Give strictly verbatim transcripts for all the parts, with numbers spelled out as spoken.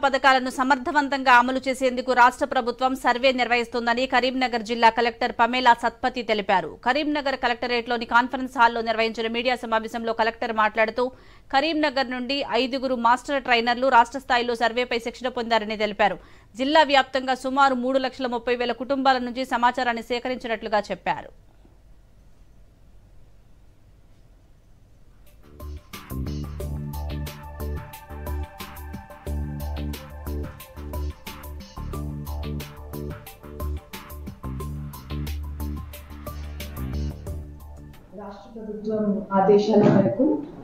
పథకాలను సమర్థవంతంగా అమలు చేసేందుకు రాష్ట్ర ప్రభుత్వం సర్వే నిర్వహిస్తోందని కరీంనగర్ జిల్లా కలెక్టర్ పమేలా సత్పతి తెలిపారు. కరీంనగర్ కలెక్టరేట్లోని కాన్ఫరెన్స్ హాల్లో నిర్వహించిన మీడియా సమావేశంలో కలెక్టర్ మాట్లాడుతూ కరీంనగర్ నుండి ఐదుగురు మాస్టర్ ట్రైనర్లు రాష్ట్ర స్థాయిలో సర్వేపై శిక్షణ పొందారని తెలిపారు. జిల్లా వ్యాప్తంగా సుమారు మూడు లక్షల ముప్పై వేల కుటుంబాల నుంచి సమాచారాన్ని సేకరించినట్లుగా చెప్పారు. రాష్ట్ర ప్రభుత్వం ఆదేశాల మేరకు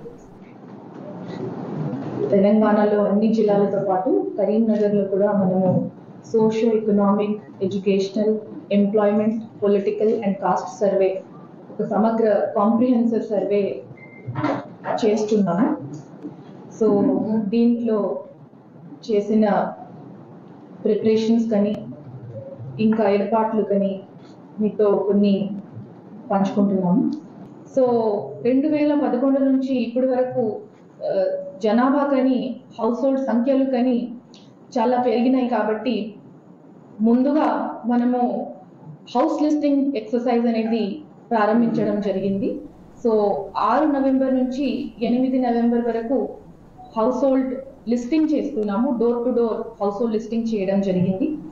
తెలంగాణలో అన్ని జిల్లాలతో పాటు కరీంనగర్లో కూడా మనము socio economic, educational, employment, political and caste survey, ఒక సమగ్ర కాంప్రిహెన్సివ్ సర్వే చేస్తున్నాము. సో దీంట్లో చేసిన ప్రిపరేషన్స్ కానీ ఇంకా ఏర్పాట్లు కానీ మీతో కొన్ని పంచుకుంటున్నాము. సో రెండు వేల పదకొండు నుంచి ఇప్పటి వరకు జనాభా కానీ హౌస్ హోల్డ్ సంఖ్యలు కానీ చాలా పెరిగినాయి. కాబట్టి ముందుగా మనము హౌస్ లిస్టింగ్ ఎక్సర్సైజ్ అనేది ప్రారంభించడం జరిగింది. సో ఆరు నవంబర్ నుంచి ఎనిమిది నవంబర్ వరకు హౌస్ హోల్డ్ లిస్టింగ్ చేస్తున్నాము. Door to door household listing చేయడం జరిగింది.